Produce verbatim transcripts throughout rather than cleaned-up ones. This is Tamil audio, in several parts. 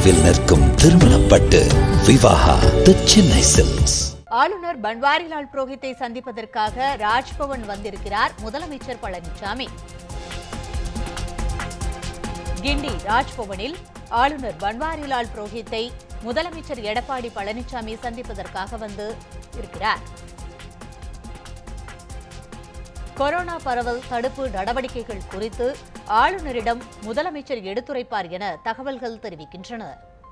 தொலைவில் நிற்கும் திருமணப்பட்டு விவாஹா தி சென்னை சில்க்ஸ். ஆளுநர் பன்வாரிலால் புரோஹித்தை சந்திப்பதற்காக ராஜ்பவன் வந்திருக்கிறார் முதலமைச்சர் பழனிசாமி. கிண்டி ராஜ்பவனில் ஆளுநர் பன்வாரிலால் புரோஹித்தை முதலமைச்சர் எடப்பாடி பழனிசாமி சந்திப்பதற்காக வந்து இருக்கிறார். கொரோனா பரவல் தடுப்பு நடவடிக்கைகள் குறித்து ஆளுநரிடம் முதலமைச்சர் எடுத்துரைப்பார் என தகவல்கள் தெரிவிக்கின்றன.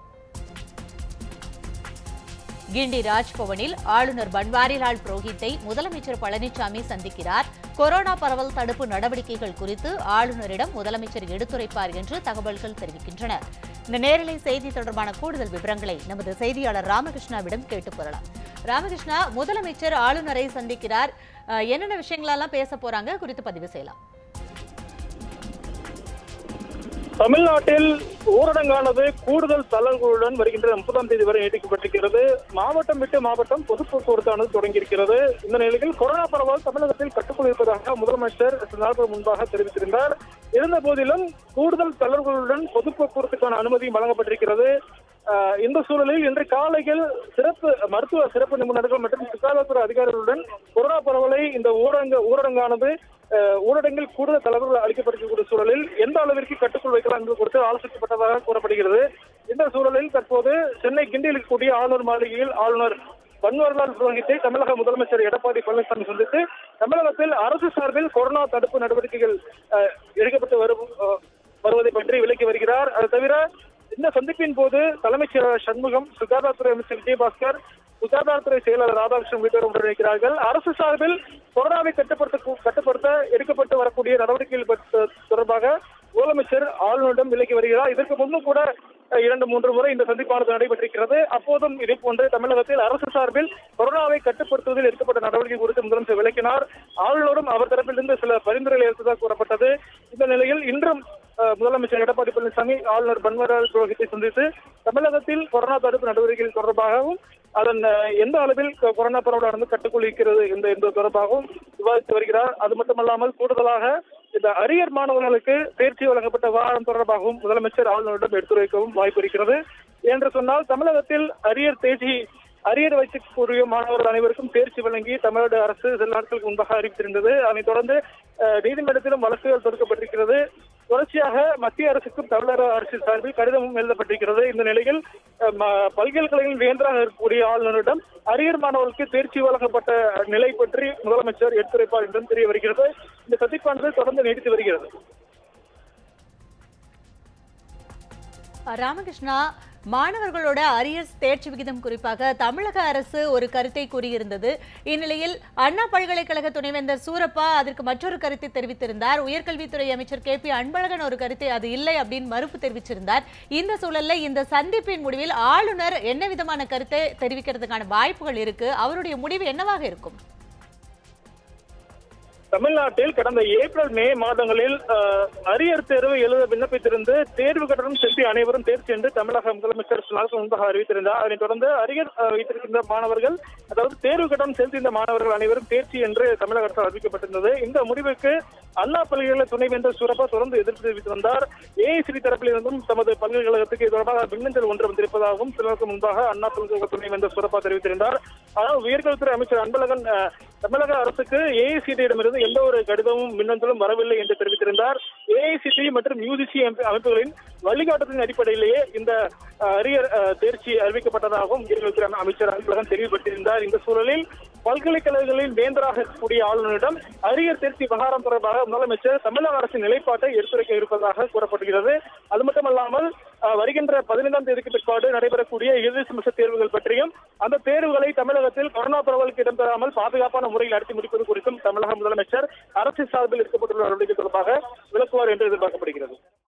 கிண்டி ராஜ்பவனில் ஆளுநர் பன்வாரிலால் புரோஹித்தை முதலமைச்சர் பழனிசாமி சந்திக்கிறார். கொரோனா பரவல் தடுப்பு நடவடிக்கைகள் குறித்து ஆளுநரிடம் முதலமைச்சர் எடுத்துரைப்பார் என்று தகவல்கள் தெரிவிக்கின்றன. இந்த நேரலை செய்தி தொடர்பான கூடுதல் விவரங்களை நமது செய்தியாளர் ராமகிருஷ்ணாவிடம் கேட்டுப் பெறலாம். ராமகிருஷ்ணா, முதலமைச்சர் ஆளுநரை சந்திக்கிறார், என்னென்ன விஷயங்களெல்லாம் பேச போறாங்க குறித்து பதிவு செய்யலாம். தமிழ்நாட்டில் ஊரடங்கானது கூடுதல் தளர்வுகளுடன் வருகின்ற முப்பதாம் தேதி வரை நீட்டிக்கப்பட்டிருக்கிறது. மாவட்டம் விட்டு மாவட்டம் பொது போக்குவரத்தானது தொடங்கியிருக்கிறது. இந்த நிலையில் கொரோனா பரவல் தமிழகத்தில் கட்டுக்குள் இருப்பதாக முதலமைச்சர் சில நாட்கள் முன்பாக தெரிவித்திருந்தார். இருந்த போதிலும் கூடுதல் தளர்வுகளுடன் பொது போக்குவரத்துக்கான அனுமதியும் வழங்கப்பட்டிருக்கிறது. இந்த சூழலில் இன்று காலையில் சிறப்பு மருத்துவ சிறப்பு நிபுணர்கள் மற்றும் சுகாதாரத்துறை அதிகாரிகளுடன் கொரோனா பரவலை இந்த ஊரடங்கு ஊரடங்கானது ஊரடங்கில் கூடுதல் தளர்வுகள் அளிக்கப்பட்டிருக்கக்கூடிய சூழலில் எந்த அளவிற்கு கட்டுக்குள் வைக்கலாம் என்பது குறித்து ஆலோசிக்கப்பட்டதாக கூறப்படுகிறது. இந்த சூழலில் தற்போது சென்னை கிண்டியில் இருக்கக்கூடிய ஆளுநர் மாளிகையில் ஆளுநர் பன்வாரிலால் புரோஹித்தை தமிழக முதலமைச்சர் எடப்பாடி பழனிசாமி சந்தித்து தமிழகத்தில் அரசு சார்பில் கொரோனா தடுப்பு நடவடிக்கைகள் எடுக்கப்பட்டு வரும் வருவதை பற்றி விளக்கி வருகிறார். அது தவிர இந்த சந்திப்பின் போது தலைமைச் செயலாளர் சண்முகம், சுகாதாரத்துறை அமைச்சர் விஜயபாஸ்கர், சுகாதாரத்துறை செயலாளர் ராதாகிருஷ்ணன் உள்ளிட்டோர் உடனிருக்கிறார்கள். அரசு சார்பில் கொரோனாவை கட்டுப்படுத்த கட்டுப்படுத்த எடுக்கப்பட்டு வரக்கூடிய நடவடிக்கைகள் தொடர்பாக முதலமைச்சர் ஆளுநரிடம் விலகி வருகிறார். இதற்கு முன்பும் கூட இரண்டு மூன்று முறை இந்த சந்திப்பானது நடைபெற்றிருக்கிறது. அப்போதும் இதே போன்று தமிழகத்தில் அரசு சார்பில் கொரோனாவை கட்டுப்படுத்துவதில் எடுக்கப்பட்ட நடவடிக்கை குறித்து முதலமைச்சர் விளக்கினார். ஆளுநரும் அவர் தரப்பிலிருந்து சில பரிந்துரைகளை எடுத்ததாக கூறப்பட்டது. இந்த நிலையில் இன்றும் முதலமைச்சர் எடப்பாடி பழனிசாமி ஆளுநர் பன்வாரிலால் புரோஹித்தை சந்தித்து தமிழகத்தில் கொரோனா தடுப்பு நடவடிக்கைகள் தொடர்பாகவும் அதன் எந்த அளவில் கொரோனா பரவலானது கட்டுக்குள் இருக்கிறது என்பது தொடர்பாகவும் விவாதித்து வருகிறார். அது மட்டுமல்லாமல் கூடுதலாக இந்த அரியர் மாணவர்களுக்கு தேர்ச்சி வழங்கப்பட்ட விவகாரம் தொடர்பாகவும் முதலமைச்சர் ஆளுநரிடம் எடுத்துரைக்கவும் வாய்ப்பு இருக்கிறது. என்று சொன்னால் தமிழகத்தில் அரியர் தேர்ச்சி அரியர் வைக்கக்கூடிய மாணவர்கள் அனைவருக்கும் தேர்ச்சி வழங்கி தமிழ்நாடு அரசு சில நாட்களுக்கு முன்பாக அறிவித்திருந்தது. அதனைத் தொடர்ந்து நீதிமன்றத்திலும் வழக்குகள் தொடுக்கப்பட்டிருக்கிறது. தொடர்ச்சியாக மத்திய அரசுக்கும் தமிழக அரசு சார்பில் கடிதமும் எழுதப்பட்டிருக்கிறது. இந்த நிலையில் பல்கலைக்கழகங்களின் வேந்தராக இருக்கக்கூடிய ஆளுநரிடம் அரியர் மாணவர்களுக்கு தேர்ச்சி வழங்கப்பட்ட நிலை பற்றி முதலமைச்சர் எடுத்துரைப்பார் என்றும் தெரிய வருகிறது. இந்த சந்திப்பானது தொடர்ந்து நீடித்து வருகிறது. ராமகிருஷ்ணா, மாணவர்களோட அரியர்ஸ் தேர்ச்சி விகிதம் குறிப்பாக தமிழக அரசு ஒரு கருத்தை கூறியிருந்தது. இந்நிலையில் அண்ணா பல்கலைக்கழக துணைவேந்தர் சூரப்பா அதற்கு மற்றொரு கருத்தை தெரிவித்திருந்தார். உயர்கல்வித்துறை அமைச்சர் கே பி அன்பழகன் ஒரு கருத்தை அது இல்லை அப்படின்னு மறுப்பு தெரிவிச்சிருந்தார். இந்த சூழல்ல இந்த சந்திப்பின் முடிவில் ஆளுநர் என்ன விதமான கருத்தை தெரிவிக்கிறதுக்கான வாய்ப்புகள் இருக்கு? அவருடைய முடிவு என்னவாக இருக்கும்? தமிழ்நாட்டில் கடந்த ஏப்ரல் மே மாதங்களில் அரியர் தேர்வு எழுத விண்ணப்பித்திருந்து தேர்வு கட்டணம் செலுத்தி அனைவரும் தேர்ச்சி என்று தமிழக முதலமைச்சர் சில நாட்கள் முன்பாக அறிவித்திருந்தார். அதனைத் தொடர்ந்து அரியர் வைத்திருக்கின்ற மாணவர்கள், அதாவது தேர்வு கட்டணம் செலுத்திய மாணவர்கள் அனைவரும் தேர்ச்சி என்று தமிழக அரசால் அறிவிக்கப்பட்டிருந்தது. இந்த முடிவுக்கு அண்ணா பல்கலைக்கழக துணைவேந்தர் சூரப்பா தொடர்ந்து எதிர்ப்பு தெரிவித்து வந்தார். ஏஐசிடி தரப்பில் இருந்தும் தமது பல்கலைக்கழகத்துக்கு தொடர்பாக மின்னஞ்சல் ஒன்று வந்திருப்பதாகவும் சில நாட்கள் முன்பாக அண்ணா பல்கலைக்கழக துணைவேந்தர் சூரப்பா தெரிவித்திருந்தார். ஆனால் உயர்கல்வித்துறை அமைச்சர் அன்பழகன் தமிழக அரசுக்கு ஏஐசிடியிடமிருந்து எந்த ஒரு கடிதமும் மின்னஞ்சலும் வரவில்லை என்று தெரிவித்திருந்தார். ஏஐசிடி மற்றும் யூஜிசி அமைப்புகளின் வழிகாட்டுதலின் அடிப்படையிலேயே இந்த அரியர் தேர்ச்சி அறிவிக்கப்பட்டதாகவும் உயர்கல்வித்துறை அமைச்சர் அன்பழகன் தெளிவுபடுத்தியிருந்தார். இந்த சூழலில் பல்கலைக்கழகங்களின் வேந்தராக இருக்கக்கூடிய ஆளுநரிடம் அரியர் தேர்ச்சி விவகாரம் தொடர்பாக முதலமைச்சர் தமிழக அரசின் நிலைப்பாட்டை எடுத்துரைக்க இருப்பதாக கூறப்படுகிறது. அது மட்டுமல்லாமல் வருகின்ற பதினைந்தாம் தேதிக்கு பிற்பாடு நடைபெறக்கூடிய இறுதி செமஸ்டர் தேர்வுகள் பற்றியும் அந்த தேர்வுகளை தமிழகத்தில் கொரோனா பரவலுக்கு இடம்பெறாமல் பாதுகாப்பான முறையில் நடத்தி முடிப்பது குறித்தும் தமிழக முதலமைச்சர் அரசு சார்பில் எடுக்கப்பட்டுள்ள நடவடிக்கை தொடர்பாக விளக்குவார் என்று எதிர்பார்க்கப்படுகிறது.